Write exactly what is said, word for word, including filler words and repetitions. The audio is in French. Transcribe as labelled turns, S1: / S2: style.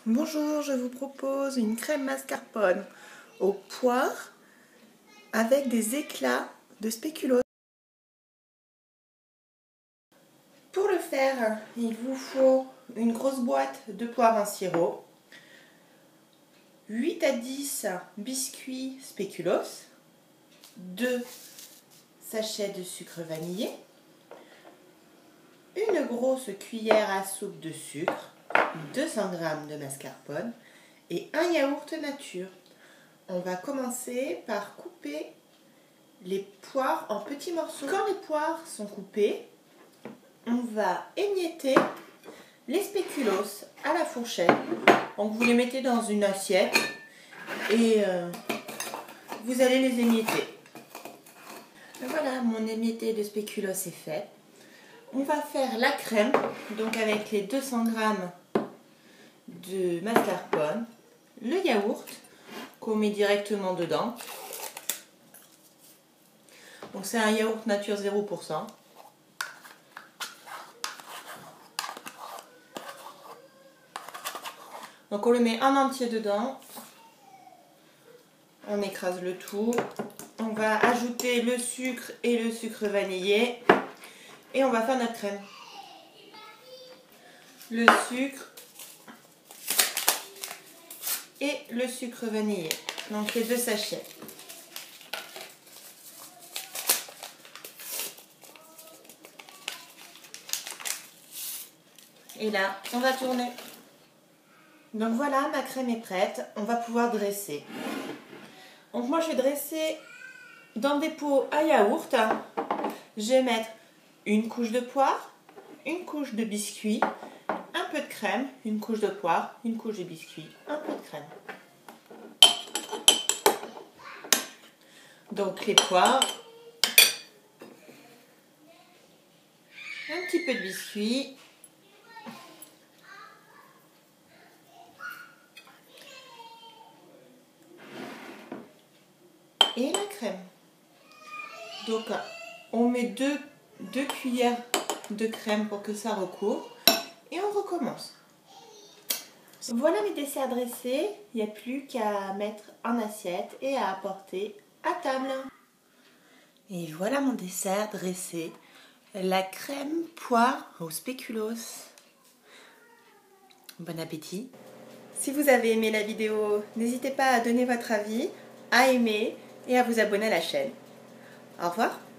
S1: Bonjour, je vous propose une crème mascarpone aux poires avec des éclats de spéculoos. Pour le faire, il vous faut une grosse boîte de poires en sirop, huit à dix biscuits spéculoos, deux sachets de sucre vanillé, une grosse cuillère à soupe de sucre, deux cents grammes de mascarpone et un yaourt nature. On va commencer par couper les poires en petits morceaux. Quand les poires sont coupées, on va émietter les spéculoos à la fourchette. Donc vous les mettez dans une assiette et euh, vous allez les émietter. Voilà, mon émietté de spéculoos est fait. On va faire la crème, donc avec les deux cents grammes de mascarpone, le yaourt qu'on met directement dedans. Donc c'est un yaourt nature zéro pour cent. Donc on le met en entier dedans. On écrase le tout. On va ajouter le sucre et le sucre vanillé. Et on va faire notre crème. Le sucre et le sucre vanillé. Donc les deux sachets. Et là, on va tourner. Donc voilà, ma crème est prête. On va pouvoir dresser. Donc moi, je vais dresser dans des pots à yaourt. Je vais mettre une couche de poire, une couche de biscuit, un peu de crème, une couche de poire, une couche de biscuit, un peu de crème. Donc les poires, un petit peu de biscuit, et la crème. Donc on met deux, deux cuillères de crème pour que ça recouvre et on recommence. Voilà mes desserts dressés, il n'y a plus qu'à mettre en assiette et à apporter à table. Et voilà mon dessert dressé, la crème poire aux spéculoos. Bon appétit! Si vous avez aimé la vidéo, n'hésitez pas à donner votre avis, à aimer et à vous abonner à la chaîne. Au revoir!